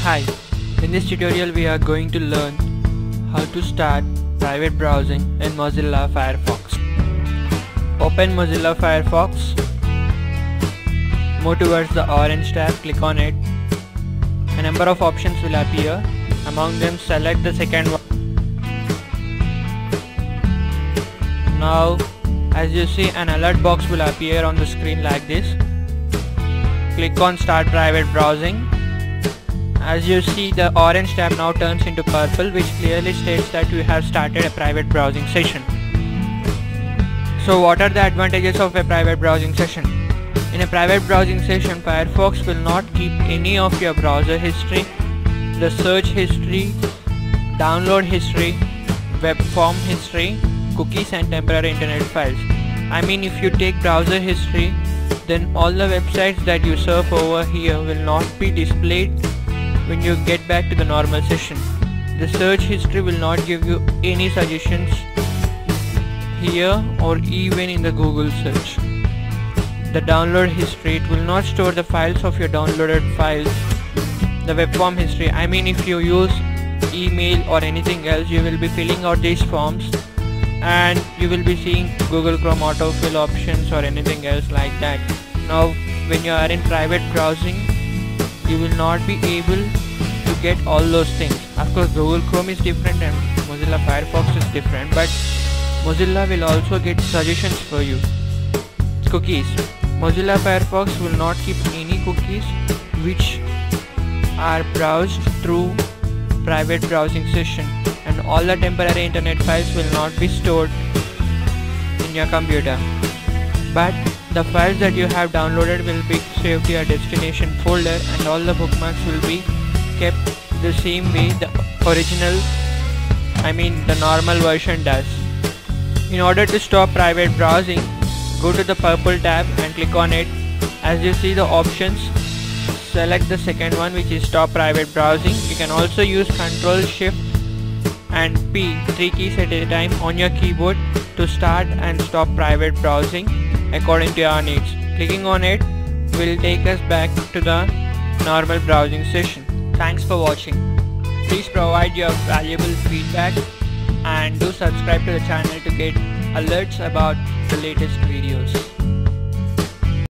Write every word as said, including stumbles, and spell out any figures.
Hi, in this tutorial we are going to learn how to start private browsing in Mozilla Firefox. Open Mozilla Firefox, move towards the orange tab, click on it. A number of options will appear. Among them, select the second one. Now, as you see, an alert box will appear on the screen like this. Click on Start Private Browsing. As you see, the orange tab now turns into purple, which clearly states that you have started a private browsing session. So what are the advantages of a private browsing session? In a private browsing session, Firefox will not keep any of your browser history, the search history, download history, web form history, cookies and temporary internet files. I mean, if you take browser history, then all the websites that you surf over here will not be displayed when you get back to the normal session. The search history will not give you any suggestions here or even in the Google search. The download history, it will not store the files of your downloaded files. The web form history, I mean, if you use email or anything else, you will be filling out these forms and you will be seeing Google Chrome autofill options or anything else like that. Now when you are in private browsing, you will not be able to get all those things. Of course, Google Chrome is different and Mozilla Firefox is different, but Mozilla will also get suggestions for you. Cookies. Mozilla Firefox will not keep any cookies which are browsed through private browsing session, and all the temporary internet files will not be stored in your computer, but the files that you have downloaded will be saved to your destination folder, and all the bookmarks will be kept the same way the original, I mean the normal version does. In order to stop private browsing, go to the purple tab and click on it. As you see the options, select the second one, which is Stop Private Browsing. You can also use Control Shift and P, three keys at a time on your keyboard, to start and stop private browsing according to your needs. Clicking on it will take us back to the normal browsing session. Thanks for watching. Please provide your valuable feedback and do subscribe to the channel to get alerts about the latest videos.